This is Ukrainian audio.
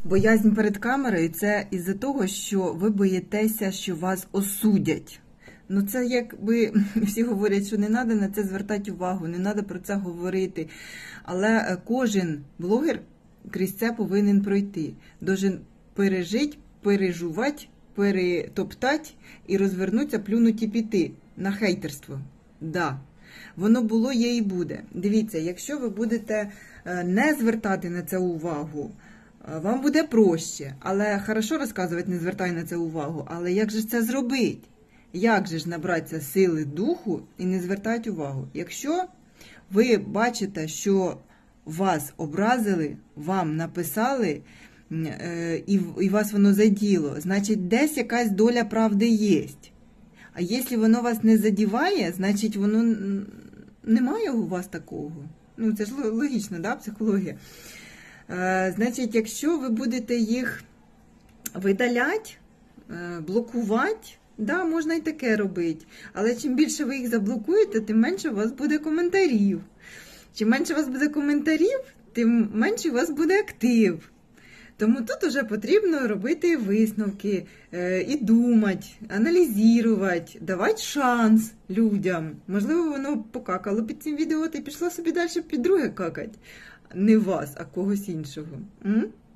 Боязнь перед камерою – це із-за того, що ви боїтеся, що вас осудять. Ну це якби всі говорять, що не треба на це звертати увагу, не треба про це говорити. Але кожен блогер крізь це повинен пройти. Должен пережити, пережувати, перетоптати і розвернутися, плюнути і піти на хейтерство. Да. Воно було, є і буде. Дивіться, якщо ви будете не звертати на це увагу, вам буде проще. Але хорошо розказувати, не звертай на це увагу. Але як же це зробити? Як же ж набратися сили духу і не звертати увагу? Якщо ви бачите, що вас образили, вам написали, і вас воно заділо, значить десь якась доля правди є. А якщо воно вас не задіває, значить воно немає у вас такого. Ну, це ж логічно, да, психологія. Значить, якщо ви будете їх видаляти, блокувати, да, можна і таке робити. Але чим більше ви їх заблокуєте, тим менше у вас буде коментарів. Чим менше у вас буде коментарів, тим менше у вас буде актив. Тому тут вже потрібно робити висновки, і думати, аналізувати, давати шанс людям. Можливо, воно покакало під цим відео та й пішло собі далі під друге какать. Не вас, а когось іншого.